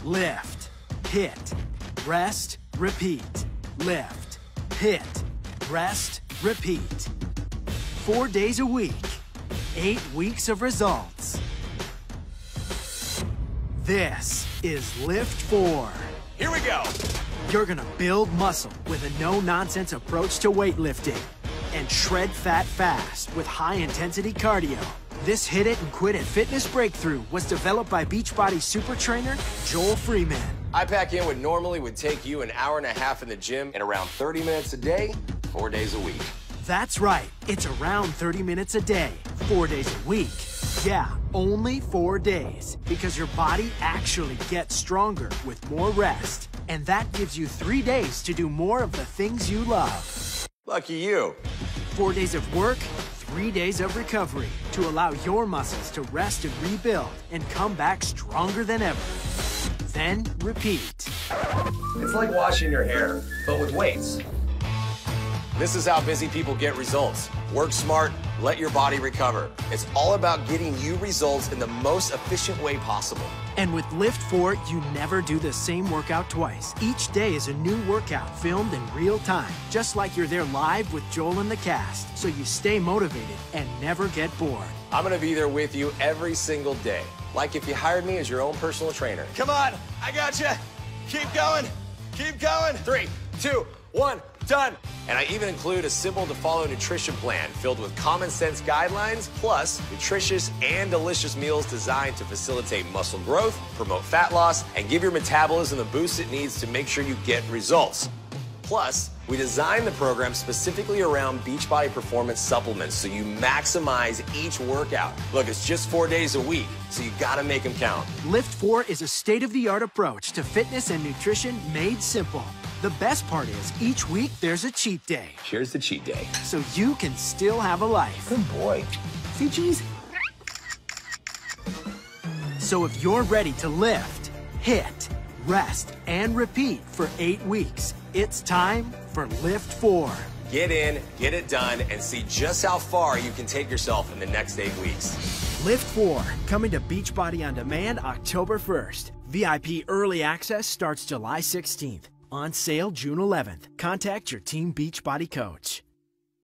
Lift, hit, rest, repeat. Lift, hit, rest, repeat. 4 days a week, 8 weeks of results. This is Lift 4. Here we go. You're gonna build muscle with a no-nonsense approach to weightlifting and shred fat fast with high-intensity cardio. This Hit It and Quit It fitness breakthrough was developed by Beachbody super trainer Joel Freeman. I pack in what normally would take you an hour and a half in the gym in around 30 minutes a day, 4 days a week. That's right, it's around 30 minutes a day, 4 days a week. Yeah, only 4 days, because your body actually gets stronger with more rest. And that gives you 3 days to do more of the things you love. Lucky you. 4 days of work, 3 days of recovery to allow your muscles to rest and rebuild and come back stronger than ever. Then repeat. It's like washing your hair, but with weights. This is how busy people get results. Work smart, let your body recover. It's all about getting you results in the most efficient way possible. And with Lift 4, you never do the same workout twice. Each day is a new workout filmed in real time, just like you're there live with Joel and the cast, so you stay motivated and never get bored. I'm gonna be there with you every single day, like if you hired me as your own personal trainer. Come on, I got you. Keep going, keep going. 3, 2, 1, done. And I even include a simple to follow nutrition plan filled with common sense guidelines, plus nutritious and delicious meals designed to facilitate muscle growth, promote fat loss, and give your metabolism the boost it needs to make sure you get results. Plus, we designed the program specifically around Beachbody Performance supplements so you maximize each workout. Look, it's just 4 days a week, so you gotta make them count. Lift 4 is a state-of-the-art approach to fitness and nutrition made simple. The best part is, each week there's a cheat day. Here's the cheat day. So you can still have a life. Good boy. See, cheese? So if you're ready to lift, hit, rest, and repeat for 8 weeks, it's time for Lift 4. Get in, get it done, and see just how far you can take yourself in the next 8 weeks. Lift 4, coming to Beachbody On Demand October 1st. VIP early access starts July 16th. On sale June 11th. Contact your Team Beachbody coach.